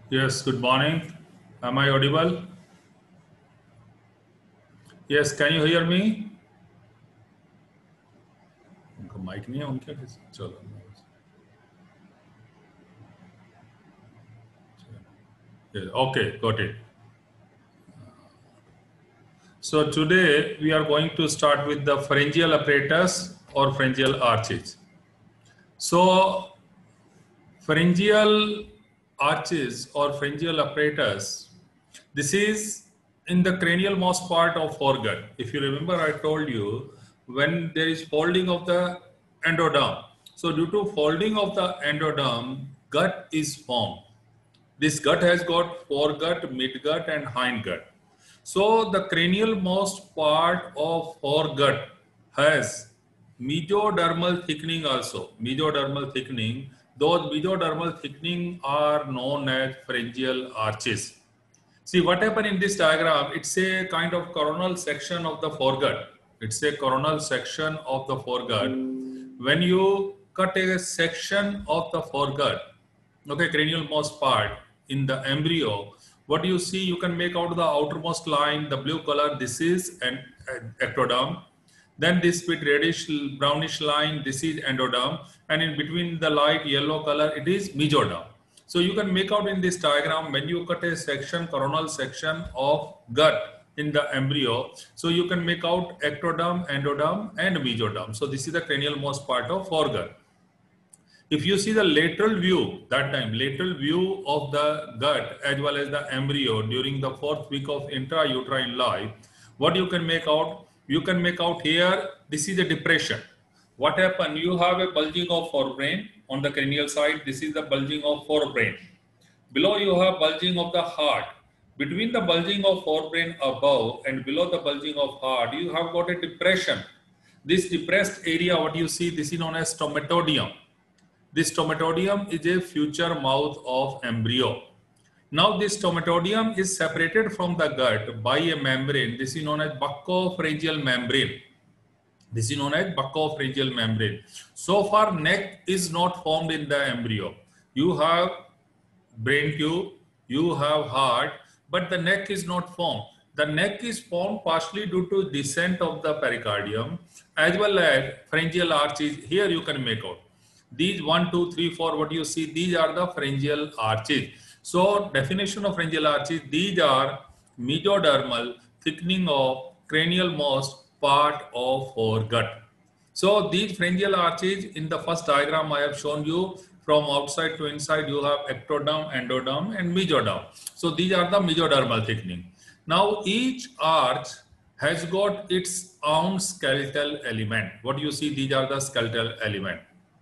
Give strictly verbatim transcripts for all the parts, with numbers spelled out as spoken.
Yes, good morning. Am I audible? Yes, can you hear me? उनका mic नहीं है उनके चलो Yeah, okay, got it. So today we are going to start with the pharyngeal apparatus or pharyngeal arches. So pharyngeal arches or pharyngeal apparatus, this is in the cranial most part of foregut. If you remember, I told you when there is folding of the endoderm. So due to folding of the endoderm, gut is formed. This gut has got foregut, midgut and hindgut. So the cranial most part of foregut has mesodermal thickening also. Mesodermal thickening. Those mesodermal thickening are known as pharyngeal arches. See what happened in this diagram, it's a kind of coronal section of the foregut. It's a coronal section of the foregut. When you cut a section of the foregut, okay, cranial most part in the embryo, what you see, you can make out the outermost line, the blue color, this is an ectoderm. Then this with reddish brownish line, this is endoderm, and in between the light yellow color, it is mesoderm. So you can make out in this diagram when you cut a section, coronal section of gut in the embryo. So you can make out ectoderm, endoderm, and mesoderm. So this is the cranial most part of foregut. If you see the lateral view, that time lateral view of the gut as well as the embryo during the fourth week of intrauterine life, what you can make out? You can make out here, this is a depression. What happened? You have a bulging of forebrain on the cranial side. This is the bulging of forebrain. Below you have bulging of the heart. Between the bulging of forebrain above and below the bulging of heart, you have got a depression. This depressed area, what you see, this is known as stomatodium. This stomatodium is a future mouth of embryo. Now this stomatodium is separated from the gut by a membrane. This is known as buccopharyngeal membrane. This is known as buccopharyngeal membrane. So far neck is not formed in the embryo. You have brain tube, you have heart, but the neck is not formed. The neck is formed partially due to descent of the pericardium as well as pharyngeal arches. Here you can make out. These one, two, three, four, what you see, these are the pharyngeal arches. So definition of pharyngeal arches, these are mesodermal thickening of cranial most part of foregut. So these pharyngeal arches in the first diagram I have shown you, from outside to inside you have ectoderm, endoderm and mesoderm. So these are the mesodermal thickening. Now each arch has got its own skeletal element. What you see, these are the skeletal element.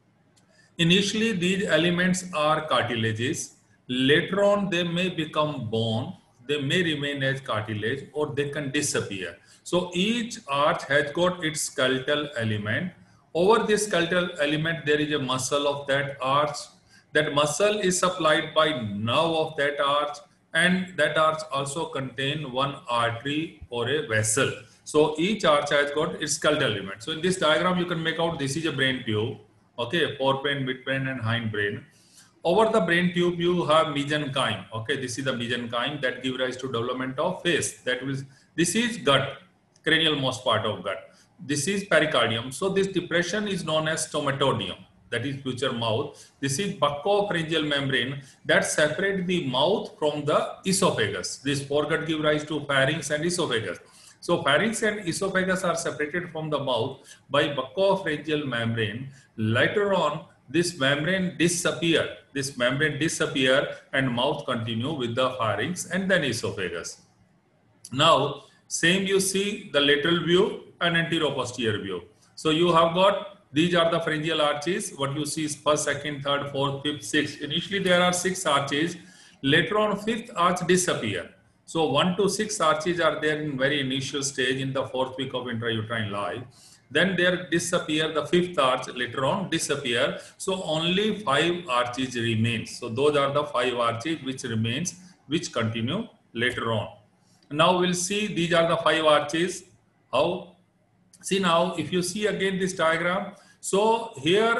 Initially, these elements are cartilages. Later on, they may become bone, they may remain as cartilage, or they can disappear. So each arch has got its skeletal element. Over this skeletal element, there is a muscle of that arch. That muscle is supplied by nerve of that arch, and that arch also contains one artery or a vessel. So each arch has got its skeletal element. So in this diagram, you can make out this is a brain tube. Okay, forebrain, midbrain and hindbrain. Over the brain tube, you have mesenchyme. Okay, this is the mesenchyme that gives rise to development of face. That is, this is gut, cranial most part of gut. This is pericardium. So this depression is known as stomatodium. That is future mouth. This is buccopharyngeal membrane that separates the mouth from the esophagus. This foregut gives rise to pharynx and esophagus. So pharynx and esophagus are separated from the mouth by buccopharyngeal membrane. Later on, this membrane disappear. This membrane disappear and mouth continue with the pharynx and then esophagus. Now, same you see the lateral view and anterior-posterior view. So you have got, these are the pharyngeal arches. What you see is first, second, third, fourth, fifth, sixth. Initially there are six arches. Later on, fifth arch disappear. So one to six arches are there in very initial stage in the fourth week of intrauterine life. Then there disappear, the fifth arch later on disappear. So only five arches remains. So those are the five arches which remains, which continue later on. Now we'll see these are the five arches. How? See now, if you see again this diagram, so here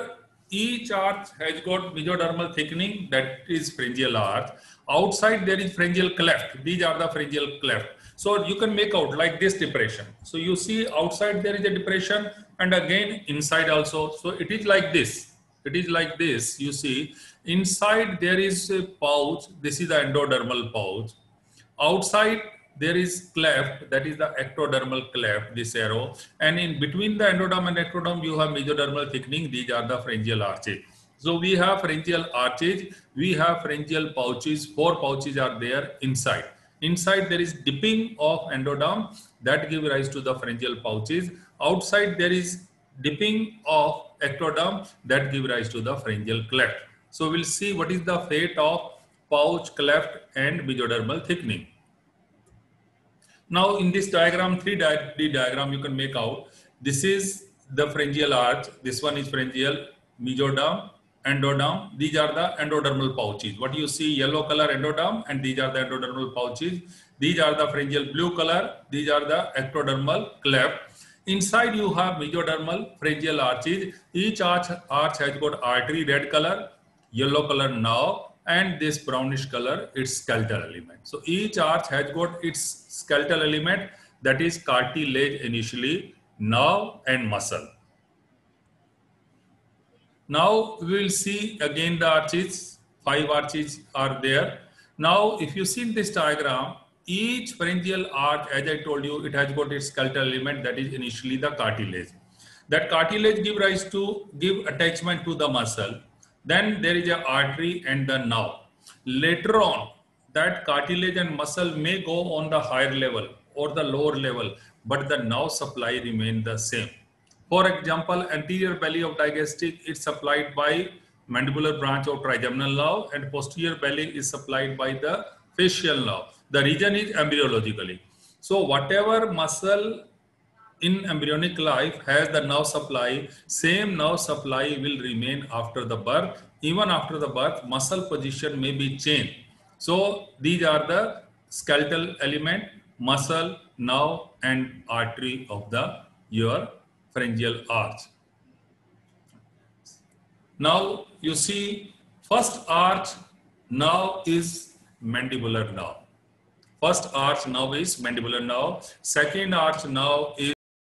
each arch has got mesodermal thickening, that is pharyngeal arch. Outside there is pharyngeal cleft. These are the pharyngeal cleft. So you can make out like this depression. So you see outside there is a depression, and again inside also. So it is like this. It is like this. You see inside there is a pouch. This is the endodermal pouch. Outside there is cleft, that is the ectodermal cleft, this arrow, and in between the endoderm and ectoderm you have mesodermal thickening. These are the pharyngeal arches. So we have pharyngeal arches, we have pharyngeal pouches. Four pouches are there inside. Inside there is dipping of endoderm, that give rise to the pharyngeal pouches. Outside there is dipping of ectoderm, that give rise to the pharyngeal cleft. So we'll see what is the fate of pouch, cleft and mesodermal thickening. Now in this diagram, three D diagram you can make out. This is the pharyngeal arch. This one is pharyngeal, mesoderm, endoderm. These are the endodermal pouches. What you see, yellow color endoderm, and these are the endodermal pouches. These are the pharyngeal blue color. These are the ectodermal cleft. Inside you have mesodermal pharyngeal arches. Each arch, arch has got artery, red color, yellow color nerve, and this brownish color, its skeletal element. So each arch has got its skeletal element, that is cartilage initially, nerve and muscle. Now we will see again the arches. Five arches are there. Now if you see this diagram, each pharyngeal arch, as I told you, it has got its skeletal element, that is initially the cartilage. That cartilage give rise to, give attachment to the muscle. Then there is an artery and the nerve. Later on, that cartilage and muscle may go on the higher level or the lower level, but the nerve supply remain the same. For example, anterior belly of digastric is supplied by mandibular branch of trigeminal nerve, and posterior belly is supplied by the facial nerve. The region is embryologically. So whatever muscle in embryonic life has the nerve supply, same nerve supply will remain after the birth. Even after the birth, muscle position may be changed. So these are the skeletal element, muscle, nerve and artery of the your pharyngeal arch. Now you see, first arch nerve is mandibular nerve. First arch nerve is mandibular nerve. Second arch nerve is